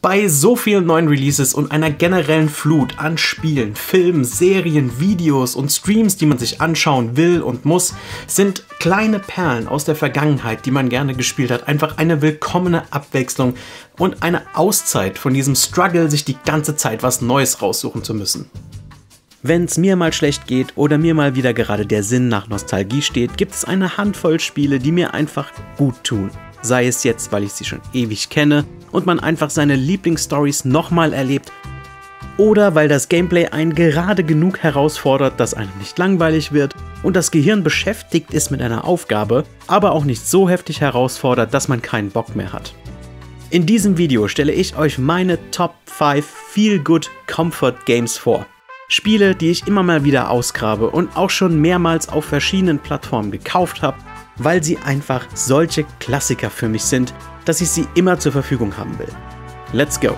Bei so vielen neuen Releases und einer generellen Flut an Spielen, Filmen, Serien, Videos und Streams, die man sich anschauen will und muss, sind kleine Perlen aus der Vergangenheit, die man gerne gespielt hat, einfach eine willkommene Abwechslung und eine Auszeit von diesem Struggle, sich die ganze Zeit was Neues raussuchen zu müssen. Wenn's mir mal schlecht geht oder mir mal wieder gerade der Sinn nach Nostalgie steht, gibt es eine Handvoll Spiele, die mir einfach gut tun. Sei es jetzt, weil ich sie schon ewig kenne und man einfach seine Lieblingsstories nochmal erlebt, oder weil das Gameplay einen gerade genug herausfordert, dass einem nicht langweilig wird und das Gehirn beschäftigt ist mit einer Aufgabe, aber auch nicht so heftig herausfordert, dass man keinen Bock mehr hat. In diesem Video stelle ich euch meine Top 5 Feel-Good Comfort Games vor. Spiele, die ich immer mal wieder ausgrabe und auch schon mehrmals auf verschiedenen Plattformen gekauft habe, weil sie einfach solche Klassiker für mich sind, dass ich sie immer zur Verfügung haben will. Let's go!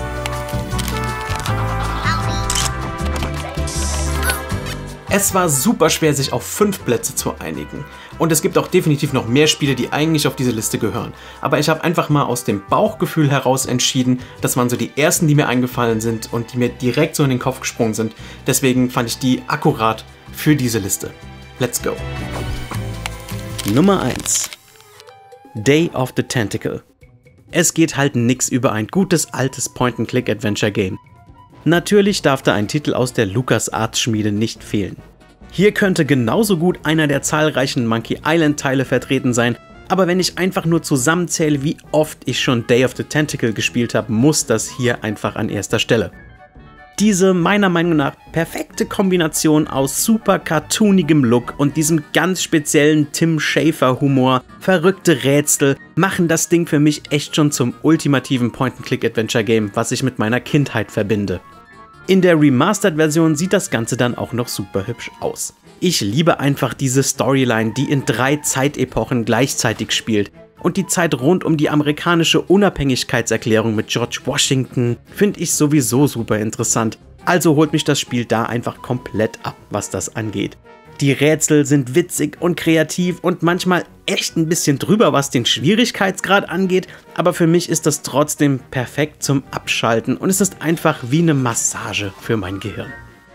Es war super schwer, sich auf 5 Plätze zu einigen. Und es gibt auch definitiv noch mehr Spiele, die eigentlich auf diese Liste gehören. Aber ich habe einfach mal aus dem Bauchgefühl heraus entschieden, das waren so die ersten, die mir eingefallen sind und die mir direkt so in den Kopf gesprungen sind. Deswegen fand ich die akkurat für diese Liste. Let's go! Nummer 1. Day of the Tentacle. Es geht halt nix über ein gutes altes Point-and-Click-Adventure-Game. Natürlich darf da ein Titel aus der LucasArts-Schmiede nicht fehlen. Hier könnte genauso gut einer der zahlreichen Monkey Island-Teile vertreten sein, aber wenn ich einfach nur zusammenzähle, wie oft ich schon Day of the Tentacle gespielt habe, muss das hier einfach an erster Stelle. Diese meiner Meinung nach perfekte Kombination aus super cartoonigem Look und diesem ganz speziellen Tim Schafer Humor, verrückte Rätsel, machen das Ding für mich echt schon zum ultimativen Point-and-Click-Adventure-Game, was ich mit meiner Kindheit verbinde. In der Remastered-Version sieht das Ganze dann auch noch super hübsch aus. Ich liebe einfach diese Storyline, die in 3 Zeitepochen gleichzeitig spielt. Und die Zeit rund um die amerikanische Unabhängigkeitserklärung mit George Washington finde ich sowieso super interessant. Also holt mich das Spiel da einfach komplett ab, was das angeht. Die Rätsel sind witzig und kreativ und manchmal echt ein bisschen drüber, was den Schwierigkeitsgrad angeht, aber für mich ist das trotzdem perfekt zum Abschalten und es ist einfach wie eine Massage für mein Gehirn.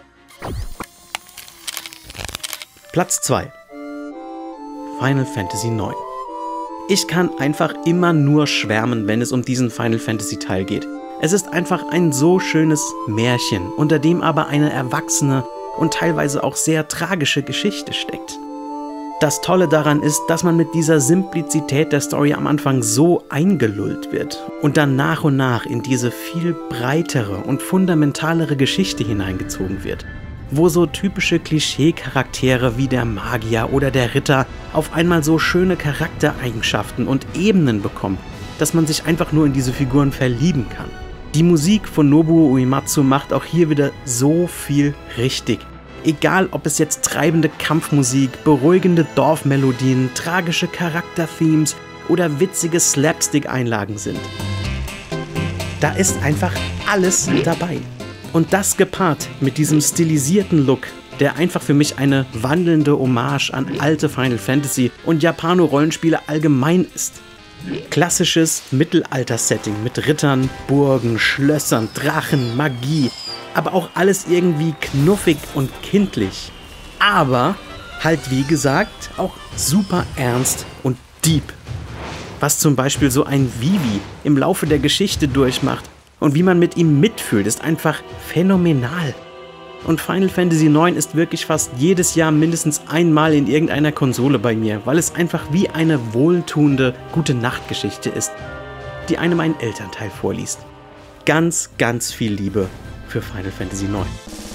Platz 2. Final Fantasy IX. Ich kann einfach immer nur schwärmen, wenn es um diesen Final Fantasy Teil geht. Es ist einfach ein so schönes Märchen, unter dem aber eine erwachsene und teilweise auch sehr tragische Geschichte steckt. Das Tolle daran ist, dass man mit dieser Simplizität der Story am Anfang so eingelullt wird und dann nach und nach in diese viel breitere und fundamentalere Geschichte hineingezogen wird, wo so typische Klischee-Charaktere wie der Magier oder der Ritter auf einmal so schöne Charaktereigenschaften und Ebenen bekommen, dass man sich einfach nur in diese Figuren verlieben kann. Die Musik von Nobuo Uematsu macht auch hier wieder so viel richtig. Egal, ob es jetzt treibende Kampfmusik, beruhigende Dorfmelodien, tragische Charakterthemes oder witzige Slapstick-Einlagen sind. Da ist einfach alles dabei. Und das gepaart mit diesem stilisierten Look, der einfach für mich eine wandelnde Hommage an alte Final Fantasy und Japano-Rollenspiele allgemein ist. Klassisches Mittelalter-Setting mit Rittern, Burgen, Schlössern, Drachen, Magie, aber auch alles irgendwie knuffig und kindlich. Aber halt wie gesagt auch super ernst und deep. Was zum Beispiel so ein Vivi im Laufe der Geschichte durchmacht und wie man mit ihm mitfühlt, ist einfach phänomenal. Und Final Fantasy IX ist wirklich fast jedes Jahr mindestens einmal in irgendeiner Konsole bei mir, weil es einfach wie eine wohltuende Gute-Nacht-Geschichte ist, die einem ein Elternteil vorliest. Ganz, ganz viel Liebe für Final Fantasy IX.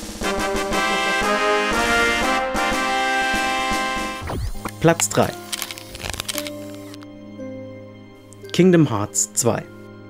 Platz 3. Kingdom Hearts 2.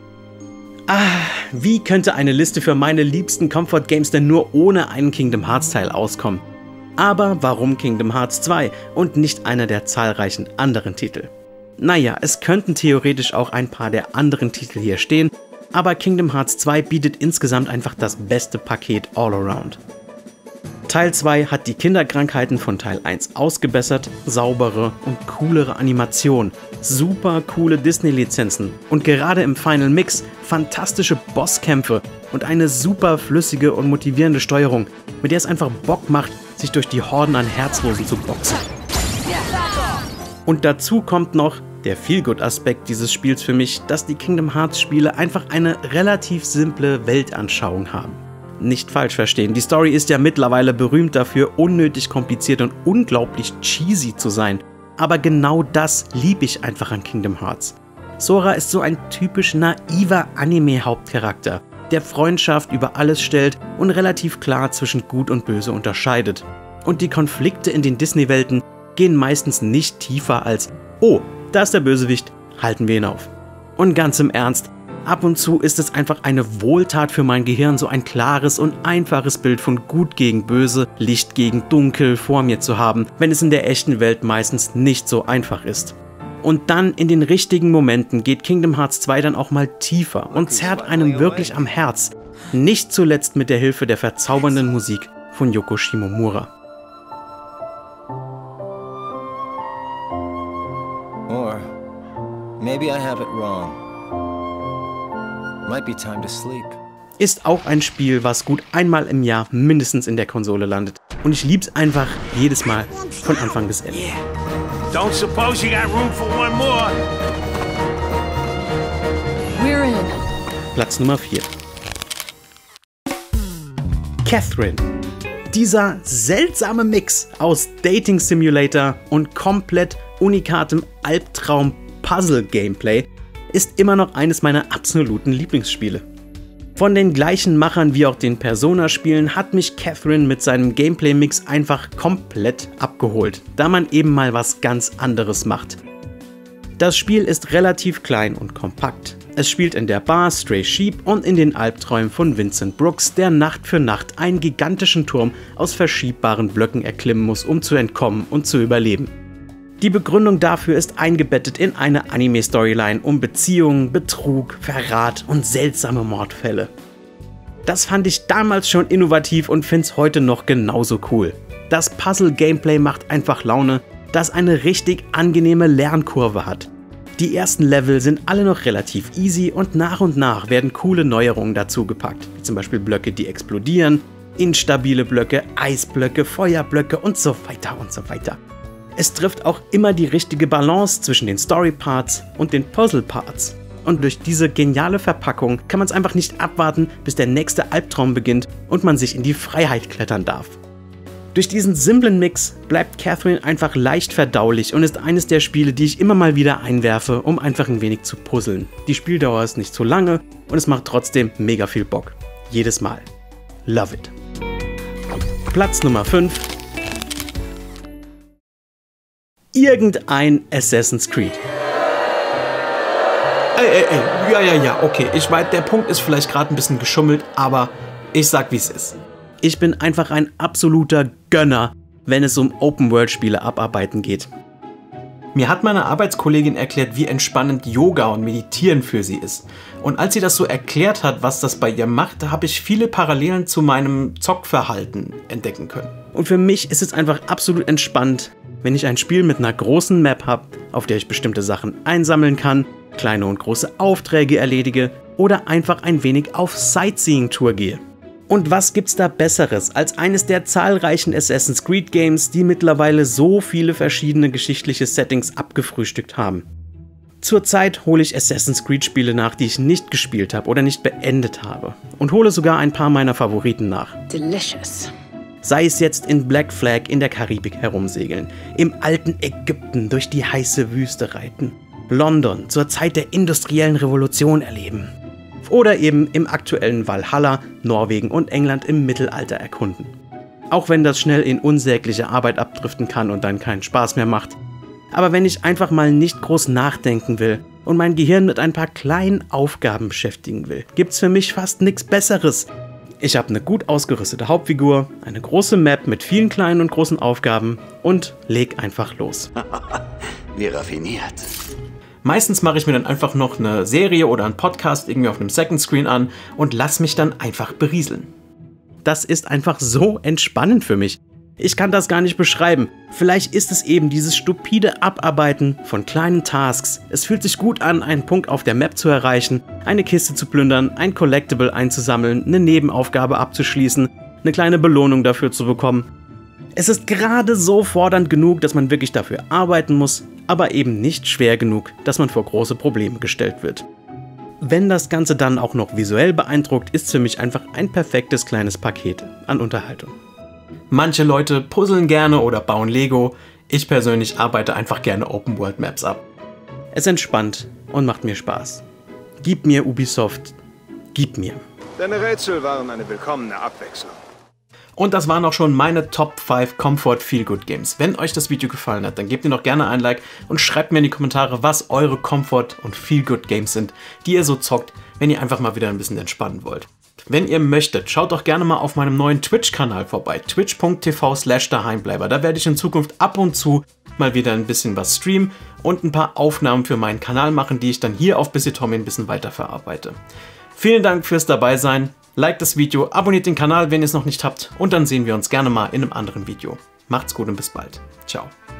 Wie könnte eine Liste für meine liebsten Comfort Games denn nur ohne einen Kingdom Hearts Teil auskommen? Aber warum Kingdom Hearts 2 und nicht einer der zahlreichen anderen Titel? Naja, es könnten theoretisch auch ein paar der anderen Titel hier stehen, aber Kingdom Hearts 2 bietet insgesamt einfach das beste Paket all around. Teil 2 hat die Kinderkrankheiten von Teil 1 ausgebessert, saubere und coolere Animationen, super coole Disney-Lizenzen und gerade im Final Mix fantastische Bosskämpfe und eine super flüssige und motivierende Steuerung, mit der es einfach Bock macht, sich durch die Horden an Herzlosen zu boxen. Und dazu kommt noch der Feel-Good-Aspekt dieses Spiels für mich, dass die Kingdom Hearts-Spiele einfach eine relativ simple Weltanschauung haben. Nicht falsch verstehen, die Story ist ja mittlerweile berühmt dafür, unnötig kompliziert und unglaublich cheesy zu sein. Aber genau das liebe ich einfach an Kingdom Hearts. Sora ist so ein typisch naiver Anime-Hauptcharakter, der Freundschaft über alles stellt und relativ klar zwischen Gut und Böse unterscheidet. Und die Konflikte in den Disney-Welten gehen meistens nicht tiefer als „Oh, da ist der Bösewicht, halten wir ihn auf." Und ganz im Ernst, ab und zu ist es einfach eine Wohltat für mein Gehirn, so ein klares und einfaches Bild von Gut gegen Böse, Licht gegen Dunkel vor mir zu haben, wenn es in der echten Welt meistens nicht so einfach ist. Und dann in den richtigen Momenten geht Kingdom Hearts 2 dann auch mal tiefer und zerrt einem wirklich am Herz. Nicht zuletzt mit der Hilfe der verzaubernden Musik von Yoko Shimomura. Or maybe I have it wrong. Might be time to sleep. Ist auch ein Spiel, was gut einmal im Jahr mindestens in der Konsole landet. Und ich lieb's einfach jedes Mal von Anfang bis Ende. Don't suppose you got room for one more? We're in. Platz Nummer 4. Catherine. Dieser seltsame Mix aus Dating Simulator und komplett unikatem Albtraum-Puzzle-Gameplay ist immer noch eines meiner absoluten Lieblingsspiele. Von den gleichen Machern wie auch den Persona-Spielen hat mich Catherine mit seinem Gameplay-Mix einfach komplett abgeholt, da man eben mal was ganz anderes macht. Das Spiel ist relativ klein und kompakt. Es spielt in der Bar Stray Sheep und in den Albträumen von Vincent Brooks, der Nacht für Nacht einen gigantischen Turm aus verschiebbaren Blöcken erklimmen muss, um zu entkommen und zu überleben. Die Begründung dafür ist eingebettet in eine Anime-Storyline um Beziehungen, Betrug, Verrat und seltsame Mordfälle. Das fand ich damals schon innovativ und find's heute noch genauso cool. Das Puzzle-Gameplay macht einfach Laune, das eine richtig angenehme Lernkurve hat. Die ersten Level sind alle noch relativ easy und nach werden coole Neuerungen dazugepackt, wie zum Beispiel Blöcke, die explodieren, instabile Blöcke, Eisblöcke, Feuerblöcke und so weiter und so weiter. Es trifft auch immer die richtige Balance zwischen den Story-Parts und den Puzzle-Parts. Und durch diese geniale Verpackung kann man es einfach nicht abwarten, bis der nächste Albtraum beginnt und man sich in die Freiheit klettern darf. Durch diesen simplen Mix bleibt Catherine einfach leicht verdaulich und ist eines der Spiele, die ich immer mal wieder einwerfe, um einfach ein wenig zu puzzeln. Die Spieldauer ist nicht zu lange und es macht trotzdem mega viel Bock. Jedes Mal. Love it. Platz Nummer 5. Irgendein Assassin's Creed. Ja, okay. Ich weiß, der Punkt ist vielleicht gerade ein bisschen geschummelt, aber ich sag, wie es ist. Ich bin einfach ein absoluter Gönner, wenn es um Open-World-Spiele abarbeiten geht. Mir hat meine Arbeitskollegin erklärt, wie entspannend Yoga und Meditieren für sie ist. Und als sie das so erklärt hat, was das bei ihr macht, habe ich viele Parallelen zu meinem Zockverhalten entdecken können. Und für mich ist es einfach absolut entspannt, wenn ich ein Spiel mit einer großen Map habe, auf der ich bestimmte Sachen einsammeln kann, kleine und große Aufträge erledige oder einfach ein wenig auf Sightseeing-Tour gehe. Und was gibt's da Besseres als eines der zahlreichen Assassin's Creed Games, die mittlerweile so viele verschiedene geschichtliche Settings abgefrühstückt haben? Zurzeit hole ich Assassin's Creed Spiele nach, die ich nicht gespielt habe oder nicht beendet habe und hole sogar ein paar meiner Favoriten nach. Delicious. Sei es jetzt in Black Flag in der Karibik herumsegeln, im alten Ägypten durch die heiße Wüste reiten, London zur Zeit der industriellen Revolution erleben oder eben im aktuellen Valhalla, Norwegen und England im Mittelalter erkunden. Auch wenn das schnell in unsägliche Arbeit abdriften kann und dann keinen Spaß mehr macht. Aber wenn ich einfach mal nicht groß nachdenken will und mein Gehirn mit ein paar kleinen Aufgaben beschäftigen will, gibt's für mich fast nichts Besseres. Ich habe eine gut ausgerüstete Hauptfigur, eine große Map mit vielen kleinen und großen Aufgaben und leg einfach los. Wie raffiniert. Meistens mache ich mir dann einfach noch eine Serie oder einen Podcast irgendwie auf einem Second Screen an und lass mich dann einfach berieseln. Das ist einfach so entspannend für mich. Ich kann das gar nicht beschreiben. Vielleicht ist es eben dieses stupide Abarbeiten von kleinen Tasks. Es fühlt sich gut an, einen Punkt auf der Map zu erreichen, eine Kiste zu plündern, ein Collectible einzusammeln, eine Nebenaufgabe abzuschließen, eine kleine Belohnung dafür zu bekommen. Es ist gerade so fordernd genug, dass man wirklich dafür arbeiten muss, aber eben nicht schwer genug, dass man vor große Probleme gestellt wird. Wenn das Ganze dann auch noch visuell beeindruckt, ist für mich einfach ein perfektes kleines Paket an Unterhaltung. Manche Leute puzzeln gerne oder bauen Lego. Ich persönlich arbeite einfach gerne Open-World-Maps ab. Es entspannt und macht mir Spaß. Gib mir Ubisoft, gib mir. Deine Rätsel waren eine willkommene Abwechslung. Und das waren auch schon meine Top 5 Comfort Feel-Good Games. Wenn euch das Video gefallen hat, dann gebt mir doch gerne ein Like und schreibt mir in die Kommentare, was eure Comfort und Feel-Good Games sind, die ihr so zockt, wenn ihr einfach mal wieder ein bisschen entspannen wollt. Wenn ihr möchtet, schaut doch gerne mal auf meinem neuen Twitch-Kanal vorbei, twitch.tv/daheimbleiber. Da werde ich in Zukunft ab und zu mal wieder ein bisschen was streamen und ein paar Aufnahmen für meinen Kanal machen, die ich dann hier auf BusyTommy ein bisschen weiterverarbeite. Vielen Dank fürs Dabeisein, liked das Video, abonniert den Kanal, wenn ihr es noch nicht habt und dann sehen wir uns gerne mal in einem anderen Video. Macht's gut und bis bald. Ciao.